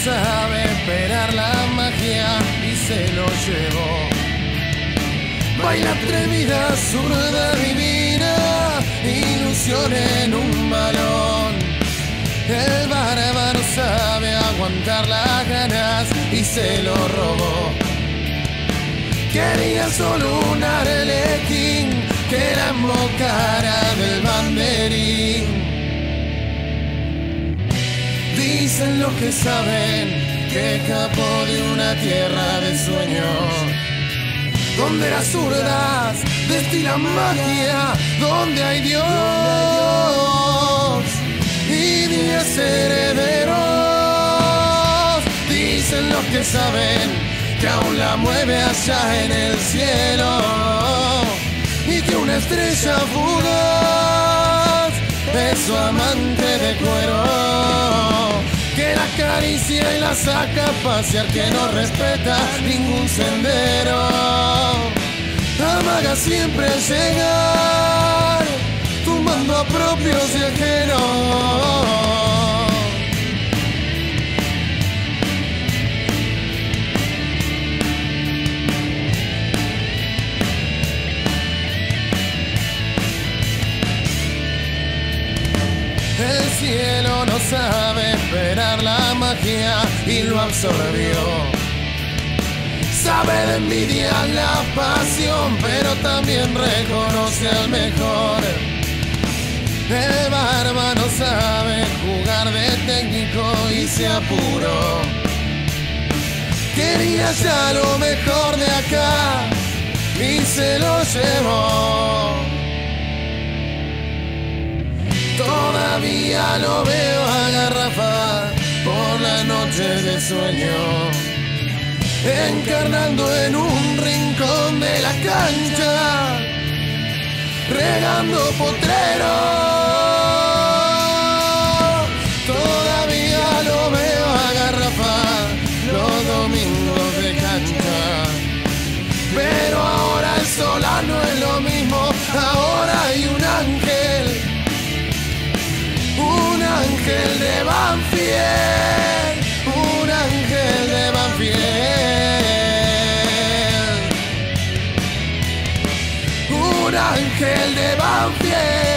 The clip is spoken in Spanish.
sabe esperar la magia y se lo llevó. Baila atrevida, zurda divina, ilusión en un balón. El bárbaro sabe aguantar las ganas y se lo robó. Quería solo un arlequín que la embocara del banderín. Dicen los que saben que escapó de una tierra de sueños, donde las zurdas destilan magia, donde hay Dios y 10 herederos. Dicen los que saben que aún la mueve allá en el cielo y que una estrella fugaz es su amante de cuero, que la acaricia y la saca a pasear, que no respeta ningún sendero. Amaga siempre llegar, tumbando a propios y ajenos. El cielo no sabe esperar la magia y lo absorbió. Sabe de envidia la pasión, pero también reconoce al mejor. El bárbaro sabe jugar de técnico y se apuró. Quería ya lo mejor de acá y se lo llevó. Todavía lo veo a Garrafa por las noches de sueño, encarnando en un rincón de la cancha, regando potreros. Todavía lo veo a Garrafa los domingos de cancha, pero ahora el Solano es lo mismo, ahora hay un ángel de Banfield, un ángel de Banfield, un ángel de Banfield.